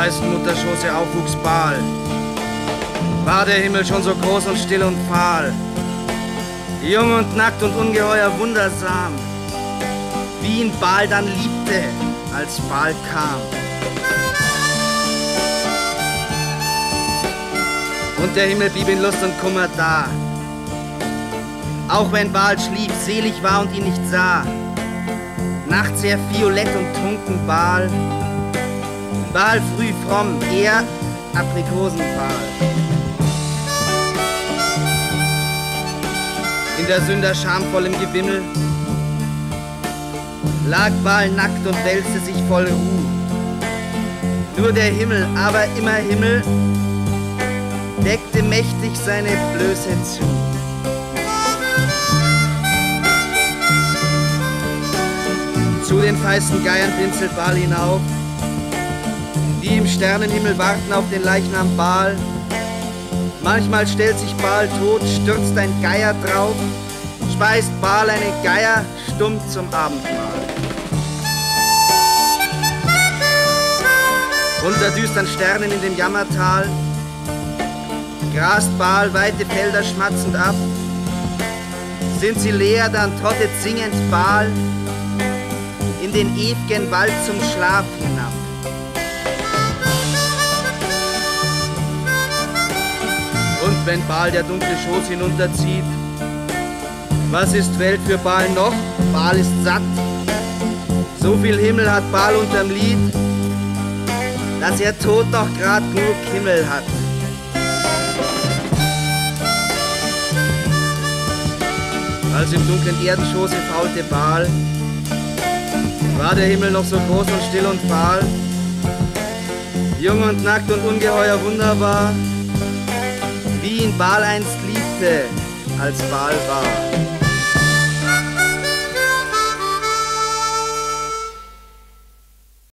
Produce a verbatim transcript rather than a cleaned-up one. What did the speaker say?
heißen Mutterschoße aufwuchs Baal, war der Himmel schon so groß und still und fahl, jung und nackt und ungeheuer wundersam, wie ihn Baal dann liebte, als Baal kam. Und der Himmel blieb in Lust und Kummer da, auch wenn Baal schlief, selig war und ihn nicht sah. Nachts sehr violett und trunken Baal, Baal früh fromm, er Aprikosenbaal. In der Sünder schamvollem Gewimmel lag Baal nackt und wälzte sich voll Ruh. Nur der Himmel, aber immer Himmel, deckte mächtig seine Blöße zu. Zu den feisten Geiern pinselt Baal hinauf, die im Sternenhimmel warten auf den Leichnam Baal. Manchmal stellt sich Baal tot, stürzt ein Geier drauf, speist Baal eine Geier stumm zum Abendmahl. Unter düstern Sternen in dem Jammertal grast Baal weite Felder schmatzend ab. Sind sie leer, dann trottet singend Baal in den ew'gen Wald zum Schlaf hinab. Und wenn Baal der dunkle Schoß hinunterzieht, was ist Welt für Baal noch? Baal ist satt. So viel Himmel hat Baal unterm Lied, dass er tot noch grad genug Himmel hat. Als im dunklen Erdenschoße faulte Baal, war der Himmel noch so groß und still und fahl, jung und nackt und ungeheuer wunderbar, wie ihn Baal einst liebte, als Baal war.